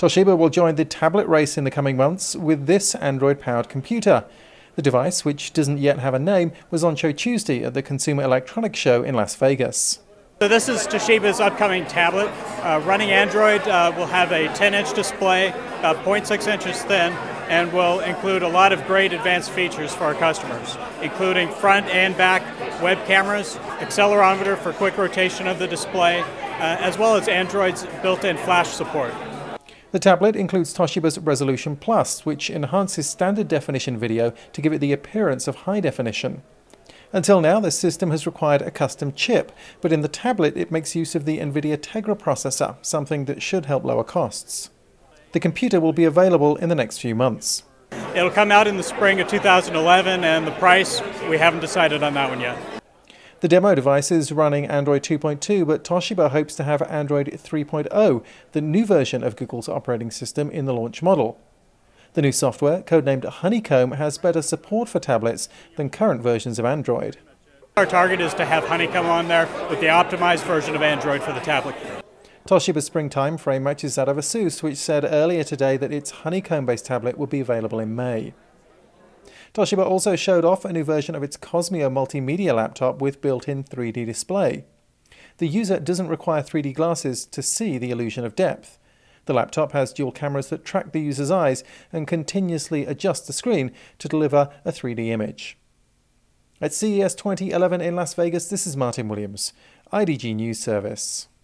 Toshiba will join the tablet race in the coming months with this Android-powered computer. The device, which doesn't yet have a name, was on show Tuesday at the Consumer Electronics Show in Las Vegas. So this is Toshiba's upcoming tablet. Running Android will have a 10-inch display, about 0.6 inches thin, and will include a lot of great advanced features for our customers, including front and back web cameras, accelerometer for quick rotation of the display, as well as Android's built-in flash support. The tablet includes Toshiba's Resolution Plus, which enhances standard definition video to give it the appearance of high definition. Until now, the system has required a custom chip, but in the tablet it makes use of the NVIDIA Tegra processor, something that should help lower costs. The computer will be available in the next few months. It'll come out in the spring of 2011, and the price, we haven't decided on that one yet. The demo device is running Android 2.2, but Toshiba hopes to have Android 3.0, the new version of Google's operating system, in the launch model. The new software, codenamed Honeycomb, has better support for tablets than current versions of Android. Our target is to have Honeycomb on there with the optimized version of Android for the tablet. Toshiba's springtime frame matches that of ASUS, which said earlier today that its Honeycomb-based tablet would be available in May. Toshiba also showed off a new version of its Cosmio multimedia laptop with built-in 3D display. The user doesn't require 3D glasses to see the illusion of depth. The laptop has dual cameras that track the user's eyes and continuously adjust the screen to deliver a 3D image. At CES 2011 in Las Vegas, this is Martin Williams, IDG News Service.